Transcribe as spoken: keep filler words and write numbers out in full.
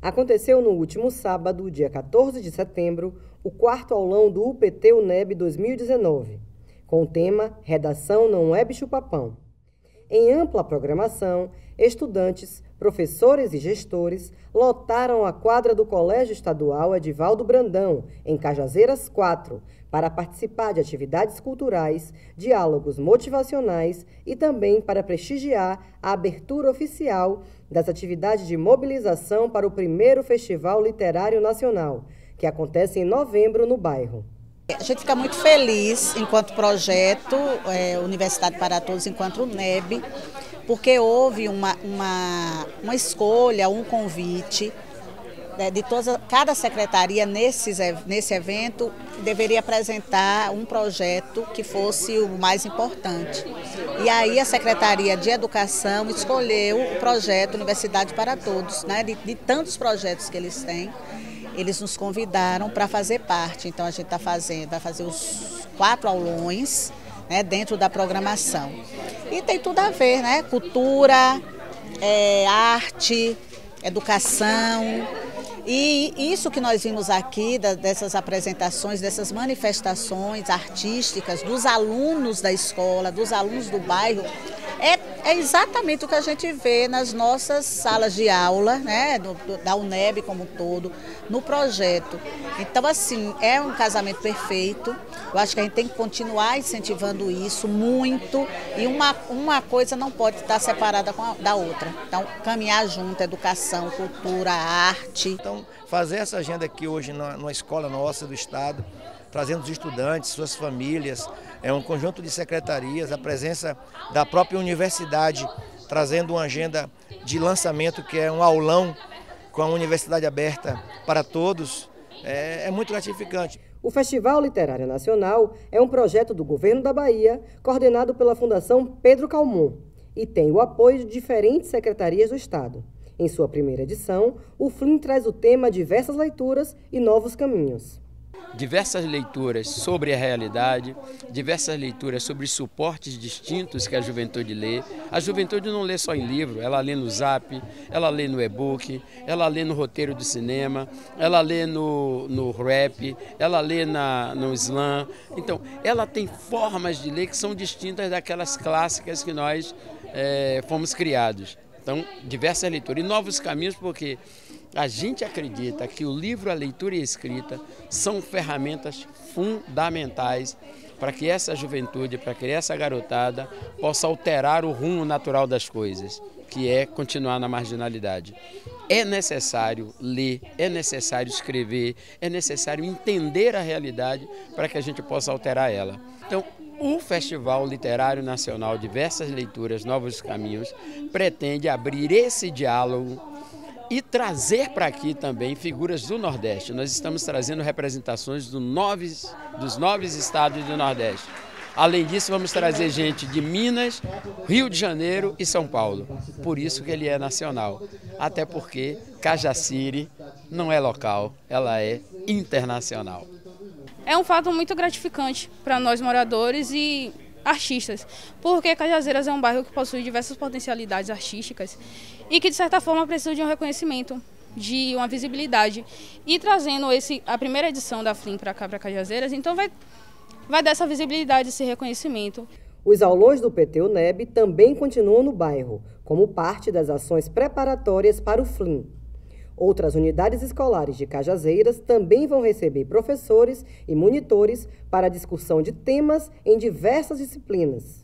Aconteceu no último sábado, dia quatorze de setembro, o quarto aulão do U P T-U N E B dois mil e dezenove, com o tema Redação Não é Bicho-Papão. Em ampla programação, estudantes, professores e gestores lotaram a quadra do Colégio Estadual Edivaldo Brandão, em Cajazeiras quatro, para participar de atividades culturais, diálogos motivacionais e também para prestigiar a abertura oficial das atividades de mobilização para o primeiro Festival Literário Nacional, que acontece em novembro no bairro. A gente fica muito feliz enquanto projeto, é, Universidade para Todos, enquanto U N E B, porque houve uma, uma, uma escolha, um convite né, de toda, cada secretaria nesses, nesse evento deveria apresentar um projeto que fosse o mais importante. E aí a Secretaria de Educação escolheu o projeto Universidade para Todos, né, de, de tantos projetos que eles têm. Eles nos convidaram para fazer parte, então a gente está fazendo, vai fazer os quatro aulões né, dentro da programação. E tem tudo a ver, né? Cultura, é, arte, educação. E isso que nós vimos aqui, dessas apresentações, dessas manifestações artísticas dos alunos da escola, dos alunos do bairro, é, é exatamente o que a gente vê nas nossas salas de aula, né, do, do, da U N E B como um todo, no projeto. Então, assim, é um casamento perfeito. Eu acho que a gente tem que continuar incentivando isso muito e uma, uma coisa não pode estar separada com a, da outra. Então, caminhar junto, educação, cultura, arte. Então, fazer essa agenda aqui hoje na, numa escola nossa do Estado, trazendo os estudantes, suas famílias, é um conjunto de secretarias, a presença da própria universidade, trazendo uma agenda de lançamento que é um aulão com a Universidade Aberta para Todos, é, é muito gratificante. O Festival Literário Nacional é um projeto do Governo da Bahia, coordenado pela Fundação Pedro Calmon, e tem o apoio de diferentes secretarias do Estado. Em sua primeira edição, o F L I M traz o tema Diversas Leituras e Novos Caminhos. Diversas leituras sobre a realidade, diversas leituras sobre suportes distintos que a juventude lê. A juventude não lê só em livro, ela lê no Zap, ela lê no e-book, ela lê no roteiro do cinema, ela lê no, no rap, ela lê na, no slam. Então, ela tem formas de ler que são distintas daquelas clássicas que nós é, fomos criados. Então, diversas leituras e novos caminhos, porque a gente acredita que o livro, a leitura e a escrita são ferramentas fundamentais para que essa juventude, para que essa garotada possa alterar o rumo natural das coisas, que é continuar na marginalidade. É necessário ler, é necessário escrever, é necessário entender a realidade para que a gente possa alterar ela. Então, o Festival Literário Nacional Diversas Leituras, Novos Caminhos pretende abrir esse diálogo e trazer para aqui também figuras do Nordeste. Nós estamos trazendo representações do nove, dos nove estados do Nordeste. Além disso, vamos trazer gente de Minas, Rio de Janeiro e São Paulo. Por isso que ele é nacional. Até porque Cajaciri não é local, ela é internacional. É um fato muito gratificante para nós moradores e artistas, porque Cajazeiras é um bairro que possui diversas potencialidades artísticas e que, de certa forma, precisa de um reconhecimento, de uma visibilidade. E trazendo esse, a primeira edição da F L I M para cá, para Cajazeiras, então vai, vai dar essa visibilidade, esse reconhecimento. Os aulões do U P T-U N E B também continuam no bairro, como parte das ações preparatórias para o F L I M. Outras unidades escolares de Cajazeiras também vão receber professores e monitores para a discussão de temas em diversas disciplinas.